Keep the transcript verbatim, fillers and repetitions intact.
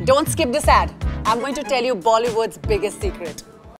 Don't skip this ad. I'm going to tell you Bollywood's biggest secret.